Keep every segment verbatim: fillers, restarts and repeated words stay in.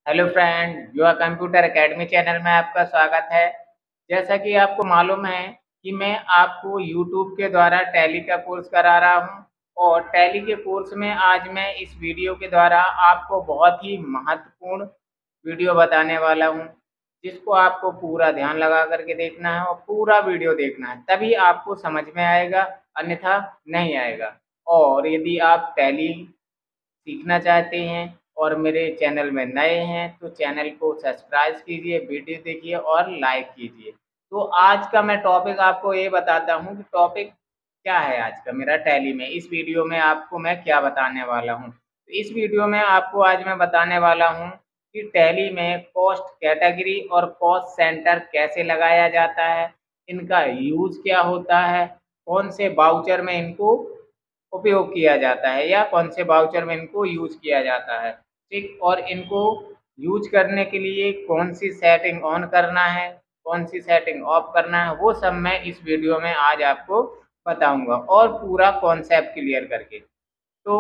Hello friend, Yuva computer academy channel में आपका स्वागत है। जैसा कि आपको मालूम है कि मैं आपको यूट्यूब के द्वारा टैली का कोर्स करा रहा हूं और टैली के कोर्स में आज मैं इस वीडियो के द्वारा आपको बहुत ही महत्वपूर्ण वीडियो बताने वाला हूं, जिसको आपको पूरा ध्यान लगा करके देखना है और पूरा वीडियो देखना है, तभी आपको समझ में आएगा, अन्यथा नहीं आएगा। और यदि आप टैली सीखना चाहते हैं और मेरे चैनल में नए हैं तो चैनल को सब्सक्राइब कीजिए, वीडियो देखिए और लाइक कीजिए। तो आज का मैं टॉपिक आपको ये बताता हूँ कि टॉपिक क्या है आज का मेरा टैली में। इस वीडियो में आपको मैं क्या बताने वाला हूँ, तो इस वीडियो में आपको आज मैं बताने वाला हूँ कि टैली में कॉस्ट कैटेगरी और कॉस्ट सेंटर कैसे लगाया जाता है, इनका यूज क्या होता है, कौन से बाउचर में इनको उपयोग किया जाता है या कौन से बाउचर में इनको यूज किया जाता है, ठीक। और इनको यूज करने के लिए कौन सी सेटिंग ऑन करना है, कौन सी सेटिंग ऑफ करना है, वो सब मैं इस वीडियो में आज आपको बताऊंगा और पूरा कॉन्सेप्ट क्लियर करके। तो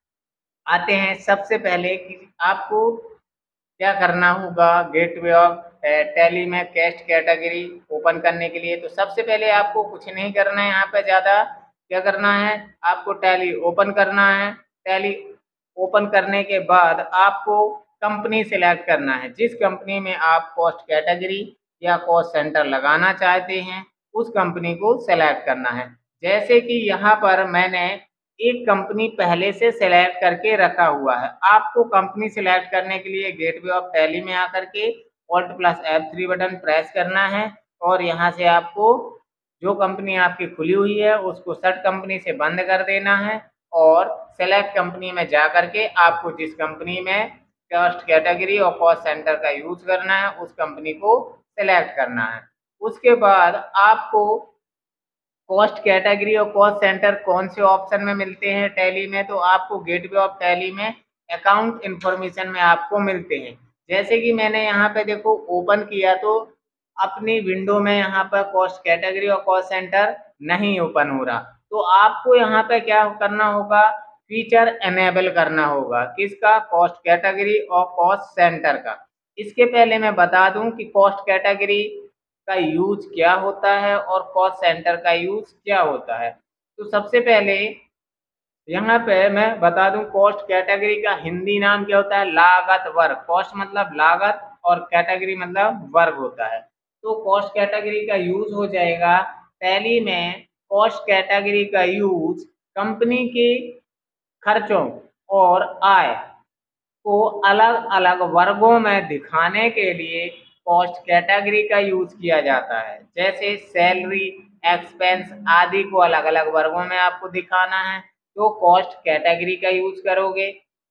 आते हैं सबसे पहले कि आपको क्या करना होगा गेटवे ऑफ टैली में कैस्ट कैटेगरी ओपन करने के लिए। तो सबसे पहले आपको कुछ नहीं करना है, यहाँ पे ज़्यादा क्या करना है, आपको टैली ओपन करना है। टैली ओपन करने के बाद आपको कंपनी सिलेक्ट करना है, जिस कंपनी में आप कॉस्ट कैटेगरी या कॉस्ट सेंटर लगाना चाहते हैं उस कंपनी को सेलेक्ट करना है। जैसे कि यहाँ पर मैंने एक कंपनी पहले से सेलेक्ट करके रखा हुआ है। आपको कंपनी सिलेक्ट करने के लिए गेटवे ऑफ टैली में आकर के alt plus F three button press करना है और यहाँ से आपको जो कंपनी आपकी खुली हुई है उसको सर्च कंपनी से बंद कर देना है और सेलेक्ट कंपनी में जा करके आपको जिस कंपनी में कॉस्ट कैटेगरी और कॉस्ट सेंटर का यूज करना है उस कंपनी को सेलेक्ट करना है। उसके बाद आपको कॉस्ट कैटेगरी और कॉस्ट सेंटर कौन से ऑप्शन में मिलते हैं टैली में, तो आपको गेटवे ऑफ टैली में अकाउंट इंफॉर्मेशन में आपको मिलते हैं। जैसे कि मैंने यहाँ पे देखो ओपन किया तो अपनी विंडो में यहाँ पर कॉस्ट कैटेगरी और कॉस्ट सेंटर नहीं ओपन हो रहा, तो आपको यहाँ पे क्या करना होगा, फीचर एनेबल करना होगा। किसका, कॉस्ट कैटेगरी और कॉस्ट सेंटर का। इसके पहले मैं बता दूं कि कॉस्ट कैटेगरी का यूज क्या होता है और कॉस्ट सेंटर का यूज क्या होता है। तो सबसे पहले यहाँ पे मैं बता दूं कॉस्ट कैटेगरी का हिंदी नाम क्या होता है, लागत वर्ग। कॉस्ट मतलब लागत और कैटेगरी मतलब वर्ग होता है। तो कॉस्ट कैटेगरी का यूज हो जाएगा टैली में। कॉस्ट कैटेगरी का यूज कंपनी के खर्चों और आय को अलग अलग वर्गों में दिखाने के लिए कॉस्ट कैटेगरी का यूज किया जाता है। जैसे सैलरी, एक्सपेंस आदि को अलग अलग वर्गों में आपको दिखाना है तो कॉस्ट कैटेगरी का यूज करोगे।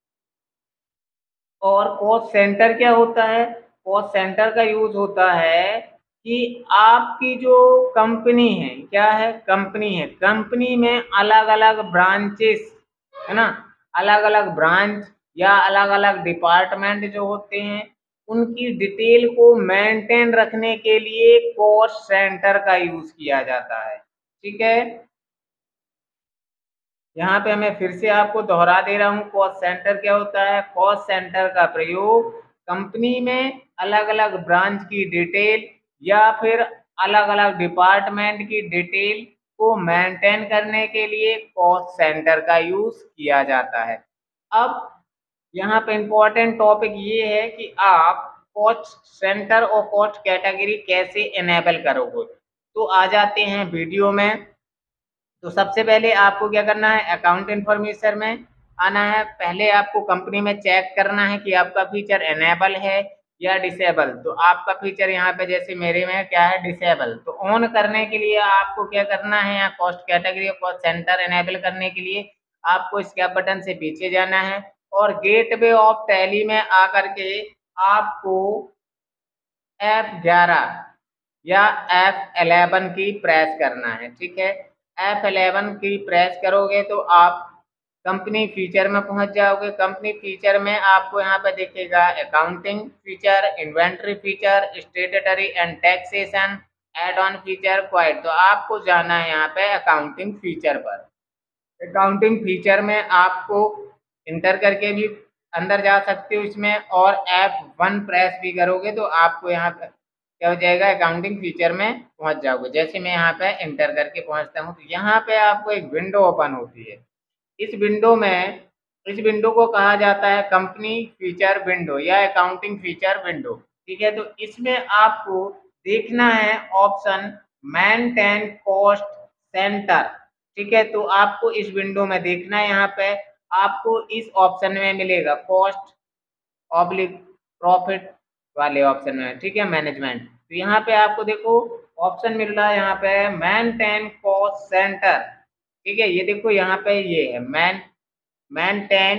और कॉस्ट सेंटर क्या होता है, कॉस्ट सेंटर का यूज होता है कि आपकी जो कंपनी है, क्या है, कंपनी है, कंपनी में अलग अलग ब्रांचेस है ना, अलग अलग ब्रांच या अलग अलग डिपार्टमेंट जो होते हैं उनकी डिटेल को मेंटेन रखने के लिए कॉस्ट सेंटर का यूज किया जाता है, ठीक है। यहाँ पे मैं फिर से आपको दोहरा दे रहा हूँ, कॉस्ट सेंटर क्या होता है, कॉस्ट सेंटर का प्रयोग कंपनी में अलग अलग ब्रांच की डिटेल या फिर अलग अलग डिपार्टमेंट की डिटेल को मेंटेन करने के लिए कॉस्ट सेंटर का यूज किया जाता है। अब यहाँ पे इम्पोर्टेंट टॉपिक ये है कि आप कॉस्ट सेंटर और कॉस्ट कैटेगरी कैसे इनेबल करोगे। तो आ जाते हैं वीडियो में। तो सबसे पहले आपको क्या करना है, अकाउंट इन्फॉर्मेशन में आना है। पहले आपको कंपनी में चेक करना है कि आपका फीचर एनेबल है या डिसेबल। तो आपका फीचर यहाँ पे जैसे मेरे में क्या है, डिसेबल। तो ऑन करने के लिए आपको क्या करना है, यहाँ कॉस्ट कैटेगरी और कॉस्ट सेंटर एनेबल करने के लिए आपको स्केप बटन से पीछे जाना है और गेटवे ऑफ टैली में आकर के आपको एफ ग्यारह या एफ इलेवन की प्रेस करना है, ठीक है। एफ इलेवन की प्रेस करोगे तो आप कंपनी फीचर में पहुंच जाओगे। कंपनी फीचर में आपको यहाँ पे दिखेगा accounting feature, inventory feature, statutory and taxation, add on feature, quit. तो आपको जाना है यहाँ पे अकाउंटिंग फीचर पर। अकाउंटिंग फीचर में आपको इंटर करके भी अंदर जा सकते हो इसमें, और एफ वन प्रेस भी करोगे तो आपको यहाँ पे क्या हो जाएगा, अकाउंटिंग फीचर में पहुंच जाओगे। जैसे मैं यहाँ पे इंटर करके पहुंचता हूँ तो यहाँ पे आपको एक विंडो ओपन होती है। इस विंडो में इस विंडो को कहा जाता है कंपनी फीचर विंडो या अकाउंटिंग फीचर विंडो। ठीक है, तो इसमें आपको देखना है ऑप्शन मेंटेन कॉस्ट सेंटर। ठीक है, तो आपको इस विंडो में देखना है, यहाँ पे आपको इस ऑप्शन में मिलेगा कॉस्ट ऑब्लिक प्रॉफिट वाले ऑप्शन में। ठीक है, मैनेजमेंट। तो यहाँ पे आपको देखो ऑप्शन मिल रहा है यहाँ पे मेंटेन कॉस्ट सेंटर। ठीक है, ये देखो यहाँ पे ये है मैन मेंटेन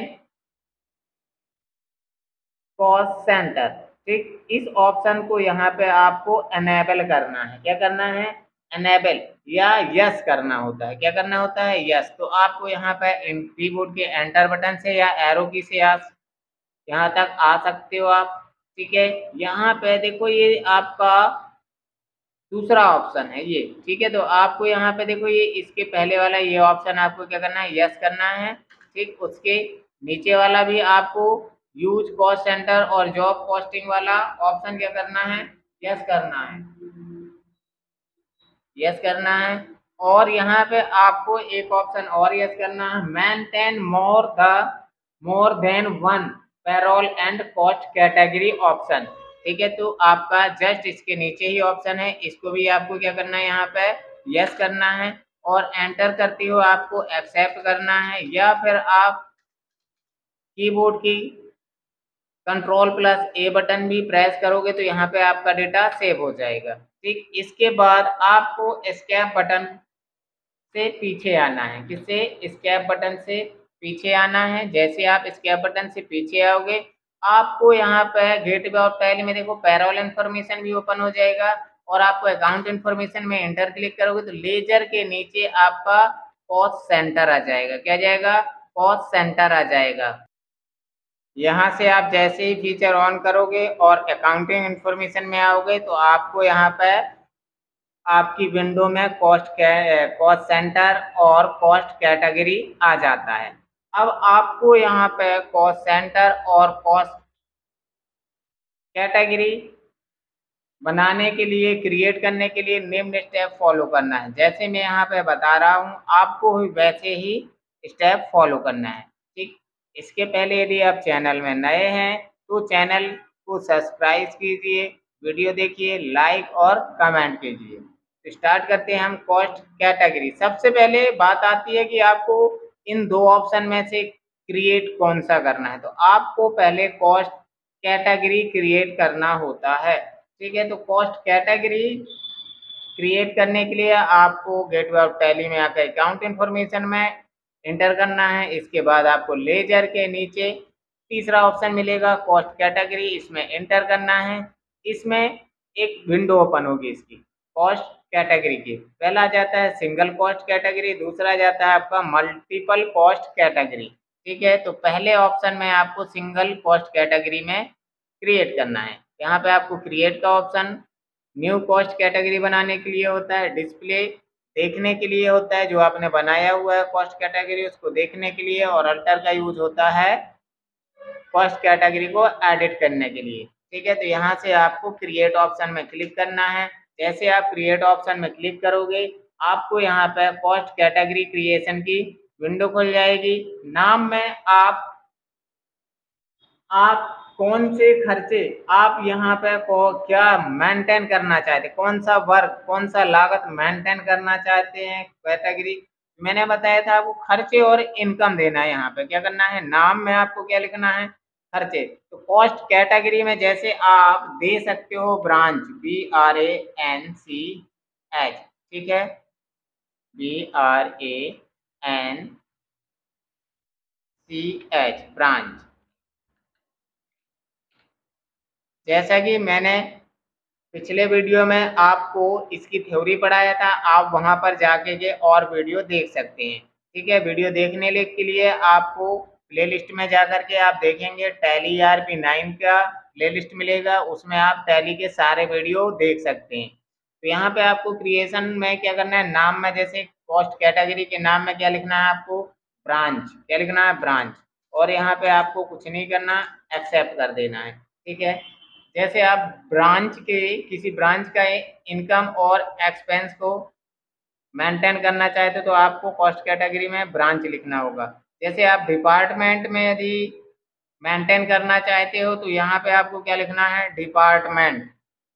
कॉस्ट सेंटर। ठीक, इस ऑप्शन को यहाँ पे आपको एनेबल करना है। क्या करना है, एनेबल या यस करना होता है। क्या करना होता है, यस। तो आपको यहाँ पे कीबोर्ड के एंटर बटन से या एरो की से आप यहाँ तक आ सकते हो आप। ठीक है, यहाँ पे देखो ये आपका दूसरा ऑप्शन है ये। ठीक है, तो आपको यहाँ पे देखो ये इसके पहले वाला ये ऑप्शन आपको क्या करना है, यस करना है। ठीक, उसके नीचे वाला भी आपको यूज कॉस्ट सेंटर और जॉब कॉस्टिंग वाला ऑप्शन क्या करना है, यस करना है, यस करना है। और यहाँ पे आपको एक ऑप्शन और यस करना है, maintain more the more than one payroll and cost category option. ठीक है, तो आपका जस्ट इसके नीचे ही ऑप्शन है, इसको भी आपको क्या करना है, यहाँ पे यस करना है। और एंटर करते हो आपको एक्सेप्ट करना है, या फिर आप कीबोर्ड की कंट्रोल प्लस ए बटन भी प्रेस करोगे तो यहाँ पे आपका डेटा सेव हो जाएगा। ठीक, इसके बाद आपको एस्केप बटन से पीछे आना है। किससे, एस्केप बटन से पीछे आना है। जैसे आप एस्केप बटन से पीछे आओगे आपको यहाँ पे गेटवे ऑफ टैली में देखो पैरोल इन्फॉर्मेशन भी ओपन हो जाएगा, और आपको अकाउंट इन्फॉर्मेशन में एंटर क्लिक करोगे तो लेजर के नीचे आपका कॉस्ट सेंटर आ जाएगा। क्या जाएगा, कॉस्ट सेंटर आ जाएगा। यहाँ से आप जैसे ही फीचर ऑन करोगे और अकाउंटिंग इन्फॉर्मेशन में आओगे तो आपको यहाँ पे आपकी विंडो में कॉस्ट कॉस्ट सेंटर और कॉस्ट कैटेगरी आ जाता है। अब आपको यहाँ पे कॉस्ट सेंटर और कॉस्ट कैटेगरी बनाने के लिए, क्रिएट करने के लिए निम्न स्टेप फॉलो करना है। जैसे मैं यहाँ पे बता रहा हूँ आपको वैसे ही स्टेप फॉलो करना है। ठीक, इसके पहले यदि आप चैनल में नए हैं तो चैनल को सब्सक्राइब कीजिए, वीडियो देखिए, लाइक और कमेंट कीजिए। तो स्टार्ट करते हैं हम कॉस्ट कैटेगरी। सबसे पहले बात आती है कि आपको इन दो ऑप्शन में से क्रिएट कौन सा करना है, तो आपको पहले कॉस्ट कैटेगरी क्रिएट करना होता है। ठीक है, तो कॉस्ट कैटेगरी क्रिएट करने के लिए आपको गेटवे ऑफ टैली में आकर अकाउंट इन्फॉर्मेशन में एंटर करना है। इसके बाद आपको लेजर के नीचे तीसरा ऑप्शन मिलेगा कॉस्ट कैटेगरी, इसमें एंटर करना है। इसमें एक विंडो ओपन होगी इसकी कॉस्ट कैटेगरी की। पहला जाता है सिंगल कॉस्ट कैटेगरी, दूसरा जाता है आपका मल्टीपल कॉस्ट कैटेगरी। ठीक है, तो पहले ऑप्शन में आपको सिंगल कॉस्ट कैटेगरी में क्रिएट करना है। यहाँ पे आपको क्रिएट का ऑप्शन न्यू कॉस्ट कैटेगरी बनाने के लिए होता है, डिस्प्ले देखने के लिए होता है जो आपने बनाया हुआ है कॉस्ट कैटेगरी उसको देखने के लिए, और अल्टर का यूज होता है कॉस्ट कैटेगरी को एडिट करने के लिए। ठीक है, तो यहाँ से आपको क्रिएट ऑप्शन में क्लिक करना है। जैसे आप क्रिएट ऑप्शन में क्लिक करोगे आपको यहाँ पे कॉस्ट कैटेगरी क्रिएशन की विंडो खुल जाएगी। नाम में आप आप कौन से खर्चे आप यहाँ पे को क्या मेंटेन करना चाहते, कौन सा वर्क, कौन सा लागत मेंटेन करना चाहते हैं कैटेगरी। मैंने बताया था आपको खर्चे और इनकम देना है। यहाँ पे क्या करना है, नाम में आपको क्या लिखना है, खर्चे। तो कॉस्ट कैटेगरी में जैसे आप दे सकते हो branch, B R A N C H. ठीक है, B R A N C H branch. जैसा कि मैंने पिछले वीडियो में आपको इसकी थ्योरी पढ़ाया था, आप वहां पर जाके के और वीडियो देख सकते हैं। ठीक है, वीडियो देखने के लिए आपको प्लेलिस्ट में जाकर के आप देखेंगे टैली आर पी नाइन का प्लेलिस्ट मिलेगा, उसमें आप टैली के सारे वीडियो देख सकते हैं। तो यहाँ पे आपको क्रिएशन में क्या करना है, नाम में जैसे कॉस्ट कैटेगरी के नाम में क्या लिखना है आपको, ब्रांच। क्या लिखना है, ब्रांच। और यहाँ पे आपको कुछ नहीं करना, एक्सेप्ट कर देना है। ठीक है, जैसे आप ब्रांच के किसी ब्रांच का इनकम और एक्सपेंस को मेंटेन करना चाहते हो तो आपको कॉस्ट कैटेगरी में ब्रांच लिखना होगा। जैसे आप डिपार्टमेंट में यदि मेंटेन करना चाहते हो तो यहाँ पे आपको क्या लिखना है, डिपार्टमेंट।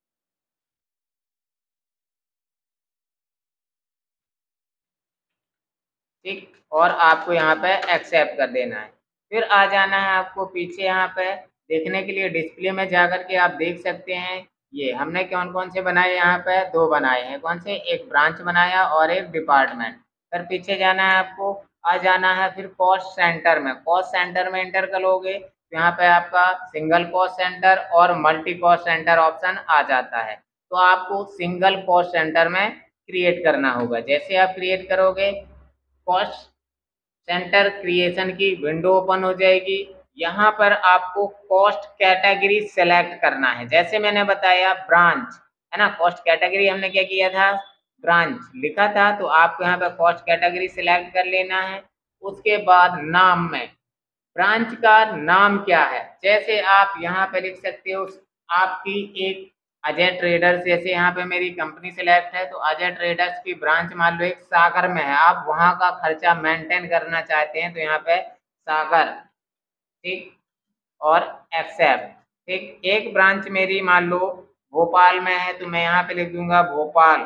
ठीक, और आपको यहाँ पे एक्सेप्ट कर देना है। फिर आ जाना है आपको पीछे, यहाँ पे देखने के लिए डिस्प्ले में जाकर के आप देख सकते हैं ये हमने कौन कौन से बनाए, यहाँ पे दो बनाए हैं। कौन से, एक ब्रांच बनाया और एक डिपार्टमेंट। फिर पीछे जाना है आपको, आ जाना है फिर कॉस्ट सेंटर में। कॉस्ट सेंटर में एंटर करोगे तो यहाँ पे आपका सिंगल कॉस्ट सेंटर और मल्टी कॉस्ट सेंटर ऑप्शन आ जाता है। तो आपको सिंगल कॉस्ट सेंटर में क्रिएट करना होगा। जैसे आप क्रिएट करोगे, कॉस्ट सेंटर क्रिएशन की विंडो ओपन हो जाएगी। यहाँ पर आपको कॉस्ट कैटेगरी सेलेक्ट करना है। जैसे मैंने बताया ब्रांच है ना, कॉस्ट कैटेगरी हमने क्या किया था, ब्रांच लिखा था, तो आपको यहाँ पे कॉस्ट कैटेगरी सिलेक्ट कर लेना है। उसके बाद नाम में ब्रांच का नाम क्या है, जैसे आप यहाँ पे लिख सकते हो आपकी एक अजय ट्रेडर्स, जैसे यहाँ पे मेरी कंपनी सिलेक्ट है तो अजय ट्रेडर्स की ब्रांच मान लो एक सागर में है, आप वहाँ का खर्चा मेंटेन करना चाहते हैं तो यहाँ पे सागर। ठीक, और एक्सेप्ट। ठीक, एक ब्रांच मेरी मान लो भोपाल में है तो मैं यहाँ पे लिख दूंगा भोपाल,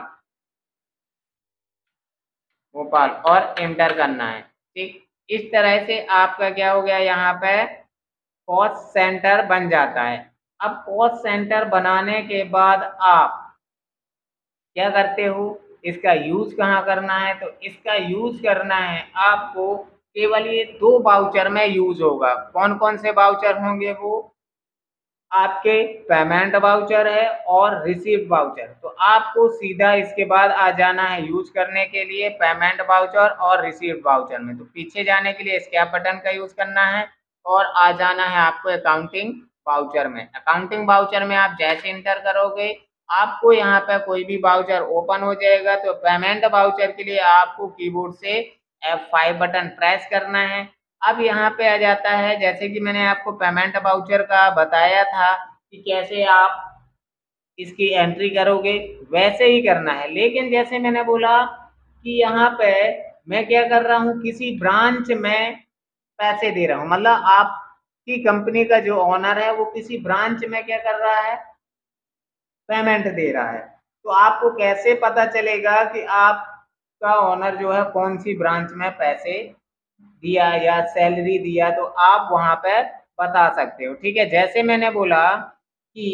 भोपाल और एंटर करना है। ठीक, इस तरह से आपका क्या हो गया, यहाँ पे कॉस्ट सेंटर बन जाता है। अब कॉस्ट सेंटर बनाने के बाद आप क्या करते हो, इसका यूज कहाँ करना है, तो इसका यूज करना है आपको केवल ये दो वाउचर में यूज होगा। कौन कौन से वाउचर होंगे, वो आपके पेमेंट वाउचर है और रिसीव वाउचर। तो आपको सीधा इसके बाद आ जाना है यूज करने के लिए पेमेंट वाउचर और रिसीव वाउचर में। तो पीछे जाने के लिए एस्केप बटन का यूज करना है और आ जाना है आपको अकाउंटिंग वाउचर में। अकाउंटिंग वाउचर में आप जैसे इंटर करोगे आपको यहाँ पे कोई भी वाउचर ओपन हो जाएगा। तो पेमेंट वाउचर के लिए आपको कीबोर्ड से एफ फाइव बटन प्रेस करना है। अब यहाँ पे आ जाता है, जैसे कि मैंने आपको पेमेंट वाउचर का बताया था कि कैसे आप इसकी एंट्री करोगे, वैसे ही करना है। लेकिन जैसे मैंने बोला कि यहाँ पे मैं क्या कर रहा हूँ, किसी ब्रांच में पैसे दे रहा हूँ, मतलब आपकी कंपनी का जो ओनर है वो किसी ब्रांच में क्या कर रहा है, पेमेंट दे रहा है। तो आपको कैसे पता चलेगा कि आपका ओनर जो है कौन सी ब्रांच में पैसे दिया या सैलरी दिया, तो आप वहां पर बता सकते हो। ठीक है, जैसे मैंने बोला कि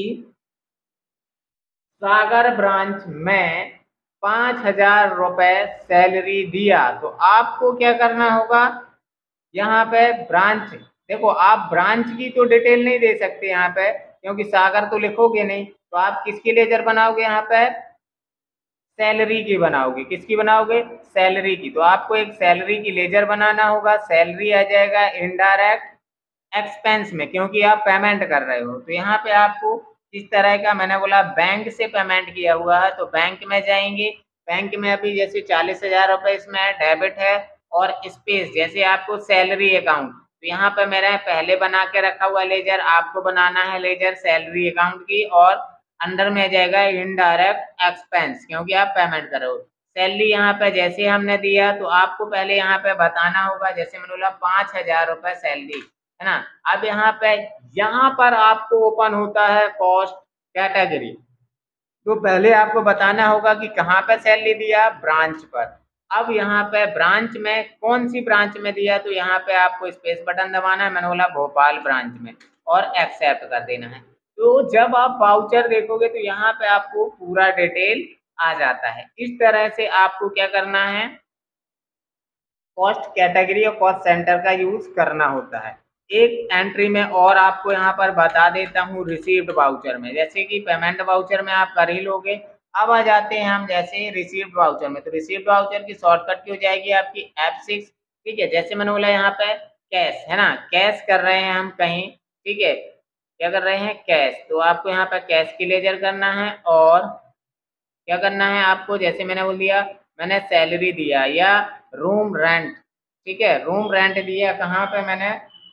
सागर ब्रांच में पांच हजार रुपए सैलरी दिया, तो आपको क्या करना होगा, यहाँ पे ब्रांच, देखो आप ब्रांच की तो डिटेल नहीं दे सकते यहाँ पे क्योंकि सागर तो लिखोगे नहीं, तो आप किसकी लेजर बनाओगे, यहाँ पे सैलरी की बनाओगे। किसकी बनाओगे, सैलरी की। तो आपको एक सैलरी की लेजर बनाना होगा। सैलरी आ जाएगा इनडायरेक्ट एक्सपेंस में क्योंकि आप पेमेंट कर रहे हो। तो यहाँ पे आपको इस तरह का, मैंने बोला बैंक से पेमेंट किया हुआ है तो बैंक में जाएंगे। बैंक में अभी जैसे चालीस हजार रुपये इसमें डेबिट है और स्पेस जैसे आपको सैलरी अकाउंट, तो यहाँ पे मेरा पहले बना के रखा हुआ लेजर, आपको बनाना है लेजर सैलरी अकाउंट की और अंडर में आ जाएगा इनडायरेक्ट एक्सपेंस क्योंकि आप पेमेंट कर रहे हो। सैलरी यहाँ पे जैसे हमने दिया तो आपको पहले यहाँ पे बताना होगा, जैसे मैंने बोला पांच हजार रुपए सैलरी है ना। अब यहाँ पे यहाँ पर आपको ओपन होता है कॉस्ट कैटेगरी। तो पहले आपको बताना होगा कि कहाँ पे सैलरी दिया, ब्रांच पर। अब यहाँ पे ब्रांच में कौन सी ब्रांच में दिया, तो यहाँ पे आपको स्पेस बटन दबाना है, मैंने बोला भोपाल ब्रांच में, और एक्सेप्ट कर देना है। तो जब आप वाउचर देखोगे तो यहाँ पे आपको पूरा डिटेल आ जाता है। इस तरह से आपको क्या करना है, कॉस्ट कैटेगरी और कॉस्ट सेंटर का यूज करना होता है। एक एंट्री में और आपको यहाँ पर बता देता हूँ रिसीव्ड वाउचर में, जैसे कि पेमेंट वाउचर में आप कर ही लोगे। अब आ जाते हैं हम जैसे रिसीव्ड वाउचर में। तो रिसीव्ड वाउचर की शॉर्टकट की हो जाएगी आपकी एफ सिक्स। ठीक है, जैसे मैंने बोला यहाँ पे कैश है ना, कैश कर रहे हैं हम कहीं, ठीक है, क्या कर रहे हैं, कैश। तो आपको यहाँ पे कैश की लेजर करना है और क्या करना है आपको, जैसे मैंने बोल दिया मैंने सैलरी दिया या रूम रेंट, ठीक है, रूम रेंट दिया कहाँ पे मैंने,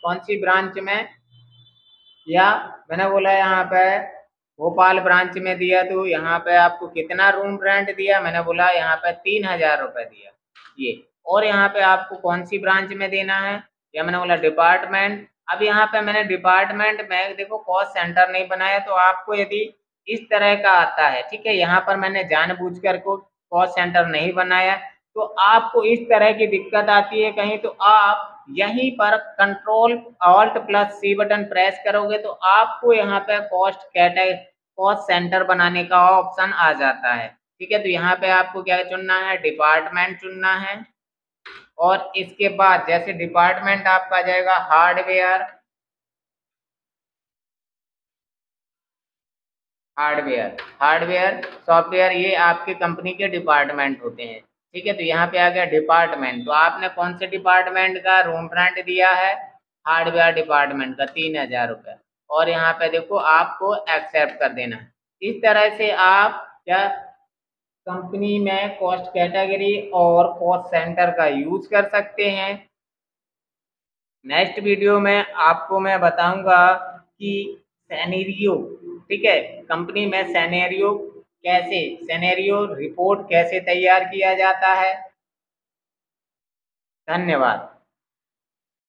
कौन सी ब्रांच में, या मैंने बोला यहाँ पे भोपाल ब्रांच में दिया तो यहाँ पे आपको कितना रूम रेंट दिया, मैंने बोला यहाँ पे तीन हजार रुपये दिया ये। और यहाँ पे आपको कौन सी ब्रांच में देना है, या मैंने बोला डिपार्टमेंट। अब यहाँ पे मैंने डिपार्टमेंट में देखो कॉस्ट सेंटर नहीं बनाया, तो आपको यदि इस तरह का आता है, ठीक है, यहाँ पर मैंने जानबूझकर को कॉस्ट सेंटर नहीं बनाया, तो आपको इस तरह की दिक्कत आती है कहीं, तो आप यहीं पर control alt plus C button press करोगे तो आपको यहाँ पे कॉस्ट कैटेगरी कॉस्ट सेंटर बनाने का ऑप्शन आ जाता है, ठीक है। तो यहाँ पे आपको क्या चुनना है, डिपार्टमेंट चुनना है, और इसके बाद जैसे डिपार्टमेंट आपका आ जाएगा हार्डवेयर, हार्डवेयर हार्डवेयर सॉफ्टवेयर, ये आपके कंपनी के डिपार्टमेंट होते हैं, ठीक है। तो यहाँ पे आ गया डिपार्टमेंट, तो आपने कौन से डिपार्टमेंट का रूम रेंट दिया है, हार्डवेयर डिपार्टमेंट का तीन हजार रुपये, और यहाँ पे देखो आपको एक्सेप्ट कर देना है। इस तरह से आप क्या कंपनी में कॉस्ट कैटेगरी और कॉस्ट सेंटर का यूज कर सकते हैं। नेक्स्ट वीडियो में आपको मैं बताऊंगा कि सिनेरियो, ठीक है, कंपनी में सिनेरियो कैसे, सिनेरियो रिपोर्ट कैसे तैयार किया जाता है। धन्यवाद।